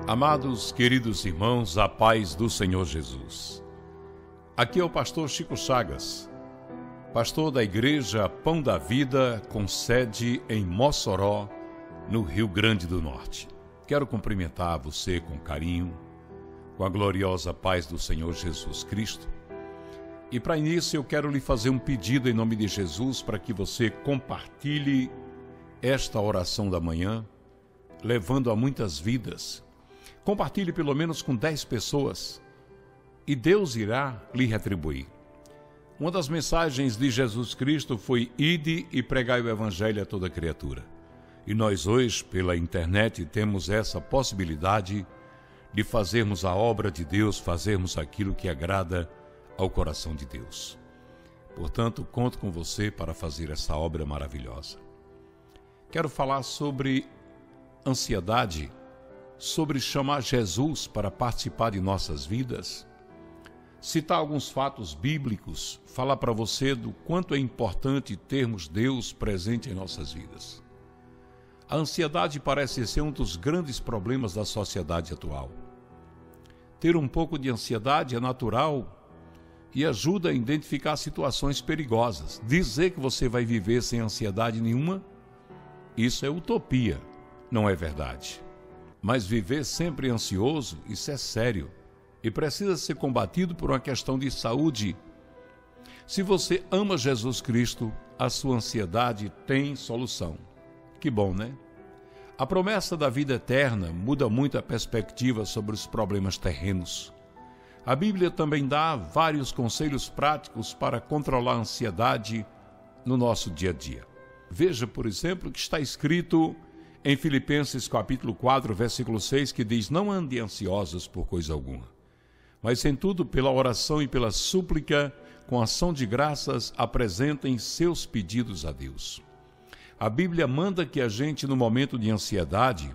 Amados, queridos irmãos, a paz do Senhor Jesus. Aqui é o pastor Chico Chagas, pastor da Igreja Pão da Vida, com sede em Mossoró, no Rio Grande do Norte. Quero cumprimentar você com carinho, com a gloriosa paz do Senhor Jesus Cristo. E para início eu quero lhe fazer um pedido em nome de Jesus para que você compartilhe esta oração da manhã, levando a muitas vidas. Compartilhe pelo menos com 10 pessoas e Deus irá lhe retribuir. Uma das mensagens de Jesus Cristo foi: ide e pregai o evangelho a toda criatura. E nós hoje, pela internet, temos essa possibilidade de fazermos a obra de Deus, fazermos aquilo que agrada ao coração de Deus. Portanto, conto com você para fazer essa obra maravilhosa. Quero falar sobre ansiedade, sobre chamar Jesus para participar de nossas vidas, citar alguns fatos bíblicos, falar para você do quanto é importante termos Deus presente em nossas vidas. A ansiedade parece ser um dos grandes problemas da sociedade atual. Ter um pouco de ansiedade é natural e ajuda a identificar situações perigosas. Dizer que você vai viver sem ansiedade nenhuma, isso é utopia, não é verdade. Mas viver sempre ansioso, isso é sério e precisa ser combatido por uma questão de saúde. Se você ama Jesus Cristo, a sua ansiedade tem solução. Que bom, né? A promessa da vida eterna muda muito a perspectiva sobre os problemas terrenos. A Bíblia também dá vários conselhos práticos para controlar a ansiedade no nosso dia a dia. Veja, por exemplo, que está escrito em Filipenses capítulo 4, versículo 6, que diz: não andem ansiosos por coisa alguma, mas em tudo pela oração e pela súplica, com ação de graças, apresentem seus pedidos a Deus. A Bíblia manda que a gente, no momento de ansiedade,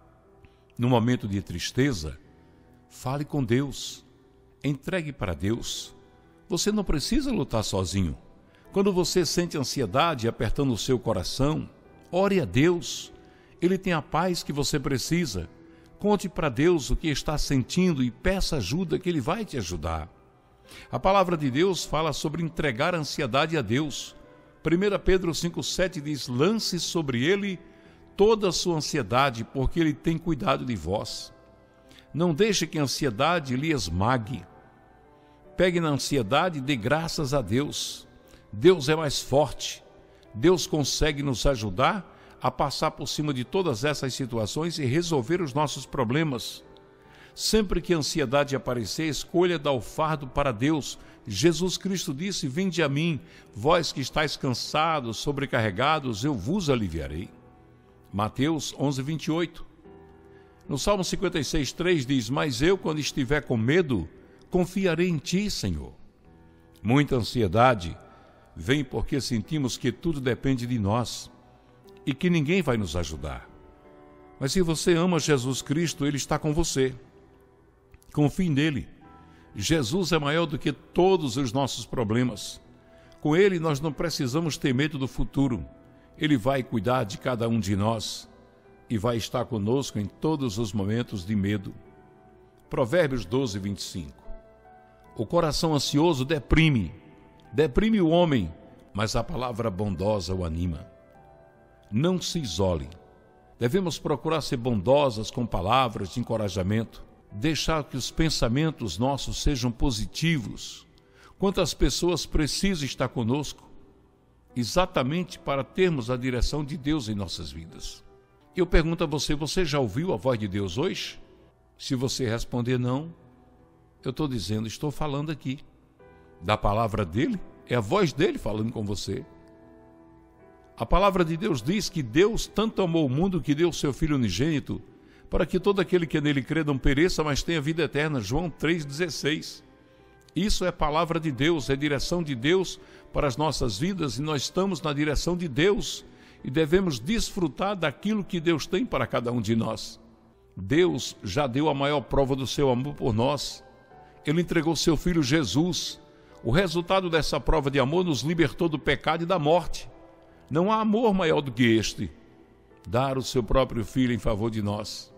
no momento de tristeza, fale com Deus, entregue para Deus. Você não precisa lutar sozinho. Quando você sente ansiedade apertando o seu coração, ore a Deus. Ele tem a paz que você precisa. Conte para Deus o que está sentindo e peça ajuda, que Ele vai te ajudar. A palavra de Deus fala sobre entregar a ansiedade a Deus. 1 Pedro 5,7 diz: lance sobre Ele toda a sua ansiedade, porque Ele tem cuidado de vós. Não deixe que a ansiedade lhe esmague. Pegue na ansiedade e dê graças a Deus. Deus é mais forte. Deus consegue nos ajudar a passar por cima de todas essas situações e resolver os nossos problemas. Sempre que a ansiedade aparecer, escolha dar o fardo para Deus. Jesus Cristo disse: vinde a mim, vós que estáis cansados, sobrecarregados, eu vos aliviarei. Mateus 11, 28. No Salmo 56, 3 diz: mas eu, quando estiver com medo, confiarei em ti, Senhor. Muita ansiedade vem porque sentimos que tudo depende de nós e que ninguém vai nos ajudar. Mas se você ama Jesus Cristo, Ele está com você. Confie nele. Jesus é maior do que todos os nossos problemas. Com Ele nós não precisamos ter medo do futuro. Ele vai cuidar de cada um de nós e vai estar conosco em todos os momentos de medo. Provérbios 12, 25. O coração ansioso deprime o homem, mas a palavra bondosa o anima. Não se isole. Devemos procurar ser bondosas com palavras de encorajamento, deixar que os pensamentos nossos sejam positivos. Quantas pessoas precisam estar conosco exatamente para termos a direção de Deus em nossas vidas? Eu pergunto a você: você já ouviu a voz de Deus hoje? Se você responder não, eu estou dizendo, estou falando aqui da palavra dele, é a voz dele falando com você. A palavra de Deus diz que Deus tanto amou o mundo que deu o seu Filho unigênito, para que todo aquele que nele crê não pereça, mas tenha vida eterna. João 3,16. Isso é palavra de Deus, é direção de Deus para as nossas vidas, e nós estamos na direção de Deus e devemos desfrutar daquilo que Deus tem para cada um de nós. Deus já deu a maior prova do seu amor por nós. Ele entregou seu Filho Jesus. O resultado dessa prova de amor nos libertou do pecado e da morte. Não há amor maior do que este, dar o seu próprio Filho em favor de nós.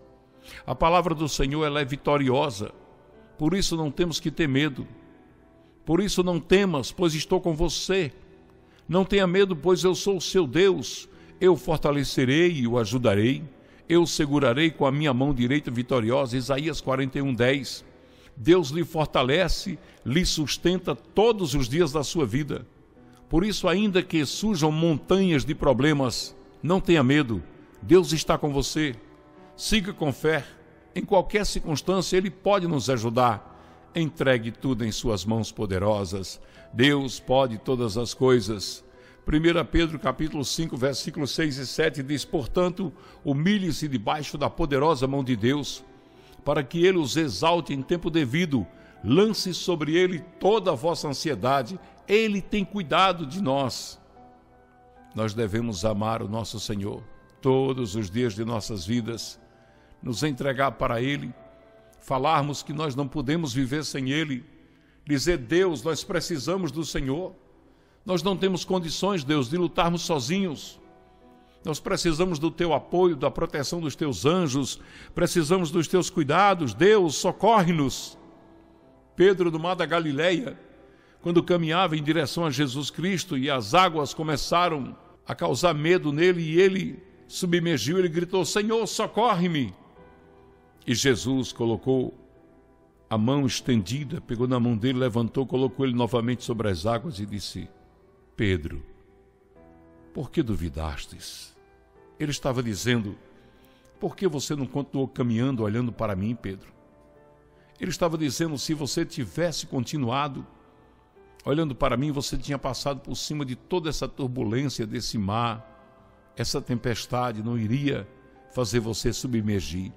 A palavra do Senhor, ela é vitoriosa. Por isso não temos que ter medo. Por isso não temas, pois estou com você. Não tenha medo, pois eu sou o seu Deus. Eu o fortalecerei e o ajudarei. Eu o segurarei com a minha mão direita vitoriosa. Isaías 41:10. Deus lhe fortalece, lhe sustenta todos os dias da sua vida. Por isso, ainda que surjam montanhas de problemas, não tenha medo. Deus está com você. Siga com fé. Em qualquer circunstância, Ele pode nos ajudar. Entregue tudo em suas mãos poderosas. Deus pode todas as coisas. 1 Pedro capítulo 5, versículos 6 e 7 diz: portanto, humilhe-se debaixo da poderosa mão de Deus, para que Ele os exalte em tempo devido. Lance sobre Ele toda a vossa ansiedade. Ele tem cuidado de nós. Nós devemos amar o nosso Senhor todos os dias de nossas vidas, nos entregar para Ele, falarmos que nós não podemos viver sem Ele, dizer: Deus, nós precisamos do Senhor, nós não temos condições, Deus, de lutarmos sozinhos, nós precisamos do Teu apoio, da proteção dos Teus anjos, precisamos dos Teus cuidados, Deus, socorre-nos. Pedro, do mar da Galileia, quando caminhava em direção a Jesus Cristo e as águas começaram a causar medo nele e ele submergiu, ele gritou: Senhor, socorre-me! E Jesus colocou a mão estendida, pegou na mão dele, levantou, colocou ele novamente sobre as águas e disse: Pedro, por que duvidastes? Ele estava dizendo: por que você não continuou caminhando olhando para mim, Pedro? Ele estava dizendo: se você tivesse continuado olhando para mim, você tinha passado por cima de toda essa turbulência desse mar, essa tempestade não iria fazer você submergir.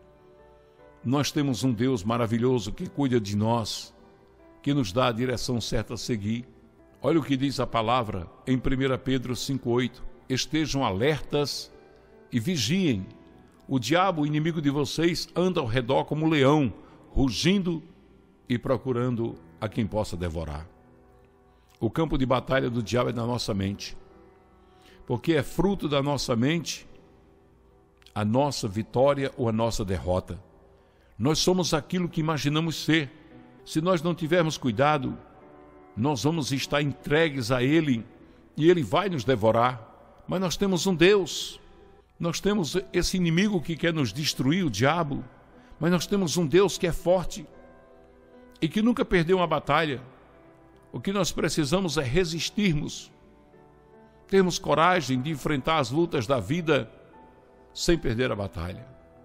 Nós temos um Deus maravilhoso que cuida de nós, que nos dá a direção certa a seguir. Olha o que diz a palavra em 1 Pedro 5,8. Estejam alertas e vigiem. O diabo, o inimigo de vocês, anda ao redor como um leão, rugindo e procurando a quem possa devorar. O campo de batalha do diabo é na nossa mente, porque é fruto da nossa mente a nossa vitória ou a nossa derrota. Nós somos aquilo que imaginamos ser. Se nós não tivermos cuidado, nós vamos estar entregues a Ele e Ele vai nos devorar. Mas nós temos um Deus, nós temos esse inimigo que quer nos destruir, o diabo, mas nós temos um Deus que é forte e que nunca perdeu uma batalha. O que nós precisamos é resistirmos, termos coragem de enfrentar as lutas da vida sem perder a batalha.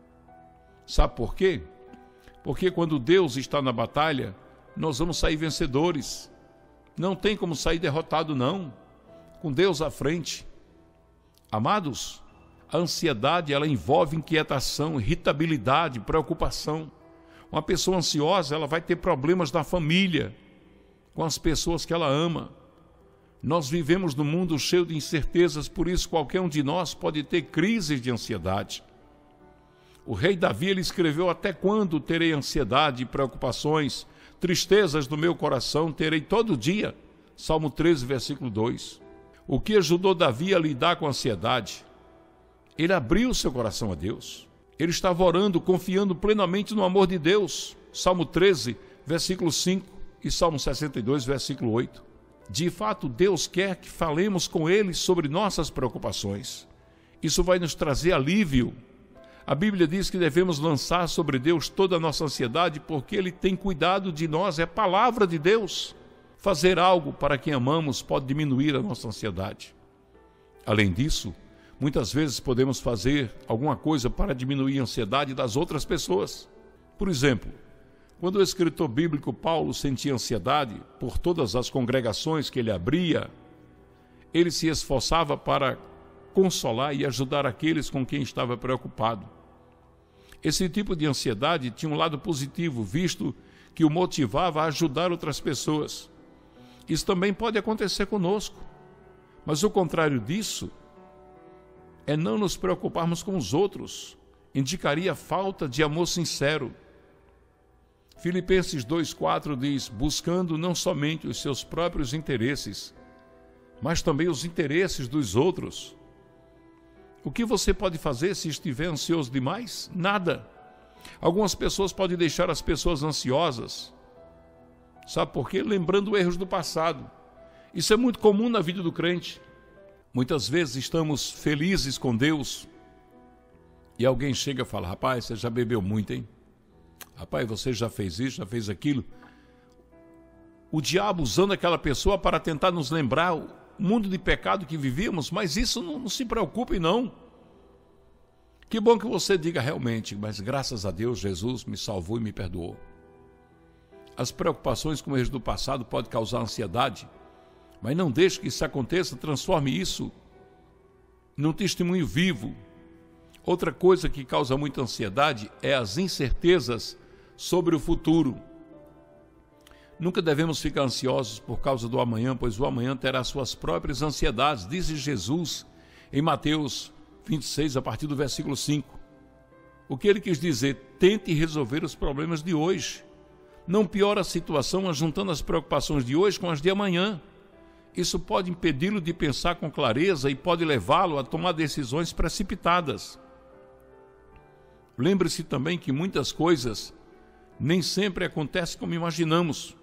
Sabe por quê? Porque quando Deus está na batalha, nós vamos sair vencedores. Não tem como sair derrotado, não, com Deus à frente. Amados, a ansiedade, ela envolve inquietação, irritabilidade, preocupação. Uma pessoa ansiosa, ela vai ter problemas na família, com as pessoas que ela ama. Nós vivemos num mundo cheio de incertezas, por isso qualquer um de nós pode ter crises de ansiedade. O rei Davi, ele escreveu: até quando terei ansiedade e preocupações, tristezas no meu coração terei todo dia. Salmo 13, versículo 2. O que ajudou Davi a lidar com a ansiedade? Ele abriu seu coração a Deus. Ele estava orando, confiando plenamente no amor de Deus. Salmo 13, versículo 5 e Salmo 62, versículo 8. De fato, Deus quer que falemos com Ele sobre nossas preocupações. Isso vai nos trazer alívio. A Bíblia diz que devemos lançar sobre Deus toda a nossa ansiedade, porque Ele tem cuidado de nós, é a palavra de Deus. Fazer algo para quem amamos pode diminuir a nossa ansiedade. Além disso, muitas vezes podemos fazer alguma coisa para diminuir a ansiedade das outras pessoas. Por exemplo, quando o escritor bíblico Paulo sentia ansiedade por todas as congregações que ele abria, ele se esforçava para consolar e ajudar aqueles com quem estava preocupado. Esse tipo de ansiedade tinha um lado positivo, visto que o motivava a ajudar outras pessoas. Isso também pode acontecer conosco, mas o contrário disso é não nos preocuparmos com os outros, indicaria falta de amor sincero. Filipenses 2,4 diz: buscando não somente os seus próprios interesses, mas também os interesses dos outros. O que você pode fazer se estiver ansioso demais? Nada. Algumas pessoas podem deixar as pessoas ansiosas. Sabe por quê? Lembrando erros do passado. Isso é muito comum na vida do crente. Muitas vezes estamos felizes com Deus e alguém chega e fala: rapaz, você já bebeu muito, hein? Rapaz, você já fez isso, já fez aquilo. O diabo usando aquela pessoa para tentar nos lembrar o mundo de pecado que vivíamos, mas isso não se preocupe não. Que bom que você diga realmente: mas graças a Deus Jesus me salvou e me perdoou. As preocupações com erros do passado podem causar ansiedade, mas não deixe que isso aconteça, transforme isso num testemunho vivo. Outra coisa que causa muita ansiedade é as incertezas sobre o futuro. Nunca devemos ficar ansiosos por causa do amanhã, pois o amanhã terá suas próprias ansiedades, diz Jesus em Mateus 26, a partir do versículo 5. O que ele quis dizer? Tente resolver os problemas de hoje. Não piora a situação juntando as preocupações de hoje com as de amanhã. Isso pode impedi-lo de pensar com clareza e pode levá-lo a tomar decisões precipitadas. Lembre-se também que muitas coisas nem sempre acontecem como imaginamos.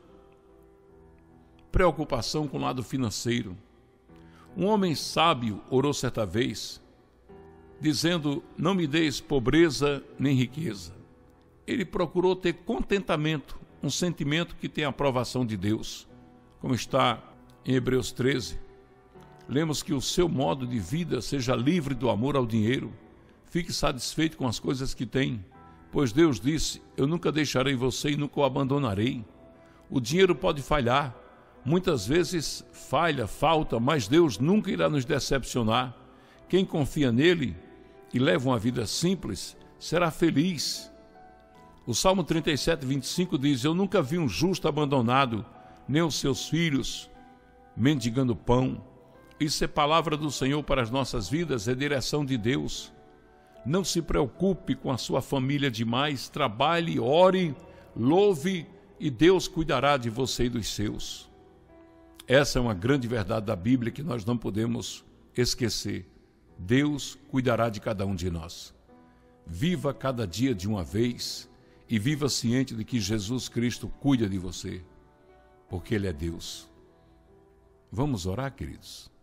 Preocupação com o lado financeiro. Um homem sábio orou certa vez, dizendo: não me deis pobreza nem riqueza. Ele procurou ter contentamento, um sentimento que tem a aprovação de Deus, como está em Hebreus 13. Lemos que o seu modo de vida seja livre do amor ao dinheiro. Fique satisfeito com as coisas que tem, pois Deus disse: eu nunca deixarei você e nunca o abandonarei. O dinheiro pode falhar, muitas vezes falta, mas Deus nunca irá nos decepcionar. Quem confia nele e leva uma vida simples será feliz. O Salmo 37, 25 diz: eu nunca vi um justo abandonado, nem os seus filhos mendigando pão. Isso é palavra do Senhor para as nossas vidas, é direção de Deus. Não se preocupe com a sua família demais, trabalhe, ore, louve e Deus cuidará de você e dos seus. Essa é uma grande verdade da Bíblia que nós não podemos esquecer. Deus cuidará de cada um de nós. Viva cada dia de uma vez e viva ciente de que Jesus Cristo cuida de você, porque Ele é Deus. Vamos orar, queridos?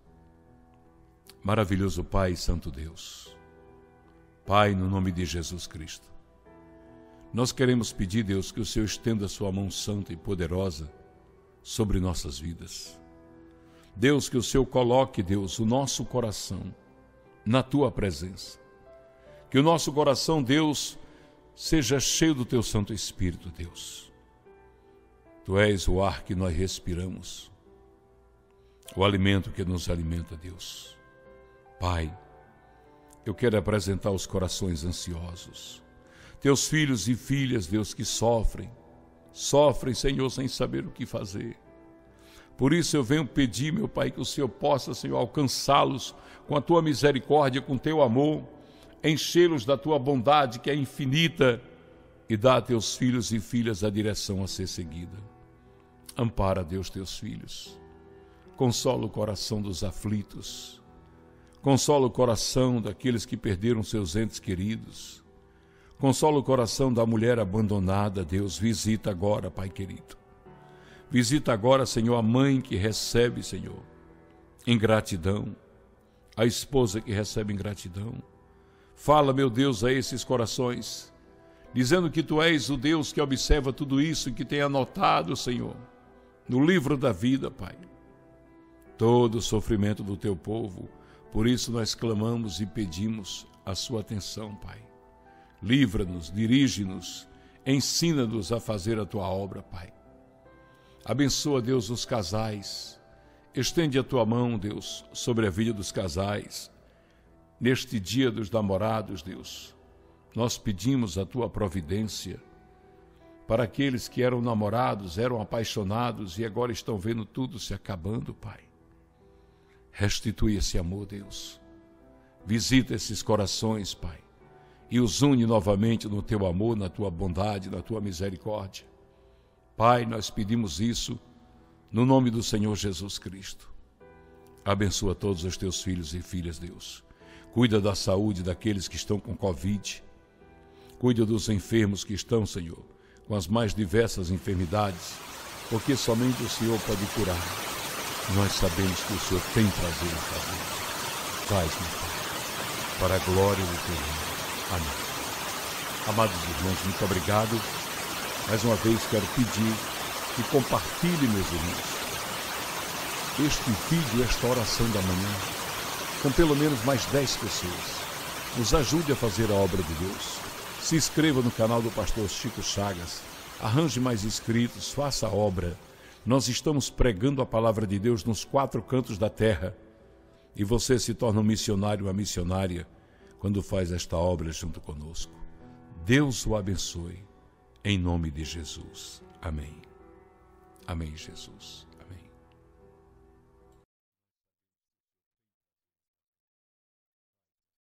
Maravilhoso Pai, Santo Deus. Pai, no nome de Jesus Cristo, nós queremos pedir, Deus, que o Senhor estenda a sua mão santa e poderosa sobre nossas vidas. Deus, que o Senhor coloque, Deus, o nosso coração na Tua presença. Que o nosso coração, Deus, seja cheio do Teu Santo Espírito, Deus. Tu és o ar que nós respiramos, o alimento que nos alimenta, Deus. Pai, eu quero apresentar os corações ansiosos, Teus filhos e filhas, Deus, que sofrem, Senhor, sem saber o que fazer. Por isso eu venho pedir, meu Pai, que o Senhor possa, Senhor, alcançá-los com a Tua misericórdia, com Teu amor, enchê-los da Tua bondade, que é infinita, e dá a Teus filhos e filhas a direção a ser seguida. Ampara, Deus, Teus filhos. Consola o coração dos aflitos. Consola o coração daqueles que perderam seus entes queridos. Consola o coração da mulher abandonada, Deus. Visita agora, Pai querido. Visita agora, Senhor, a mãe que recebe, Senhor, ingratidão, a esposa que recebe ingratidão. Fala, meu Deus, a esses corações, dizendo que Tu és o Deus que observa tudo isso e que tem anotado, Senhor, no livro da vida, Pai, todo o sofrimento do Teu povo. Por isso nós clamamos e pedimos a Sua atenção, Pai. Livra-nos, dirige-nos, ensina-nos a fazer a Tua obra, Pai. Abençoa, Deus, os casais. Estende a Tua mão, Deus, sobre a vida dos casais. Neste dia dos namorados, Deus, nós pedimos a Tua providência para aqueles que eram namorados, eram apaixonados e agora estão vendo tudo se acabando, Pai. Restitui esse amor, Deus. Visita esses corações, Pai, e os une novamente no Teu amor, na Tua bondade, na Tua misericórdia. Pai, nós pedimos isso no nome do Senhor Jesus Cristo. Abençoa todos os Teus filhos e filhas, Deus. Cuida da saúde daqueles que estão com Covid. Cuide dos enfermos que estão, Senhor, com as mais diversas enfermidades, porque somente o Senhor pode curar. Nós sabemos que o Senhor tem prazer em fazer. Faz, meu Pai, para a glória do Teu nome. Amém. Amados irmãos, muito obrigado. Mais uma vez quero pedir que compartilhe, meus irmãos, este vídeo, esta oração da manhã, com pelo menos mais 10 pessoas. Nos ajude a fazer a obra de Deus. Se inscreva no canal do pastor Chico Chagas. Arranje mais inscritos, faça a obra. Nós estamos pregando a palavra de Deus nos 4 cantos da terra. E você se torna um missionário, uma missionária, quando faz esta obra junto conosco. Deus o abençoe. Em nome de Jesus. Amém. Amém, Jesus.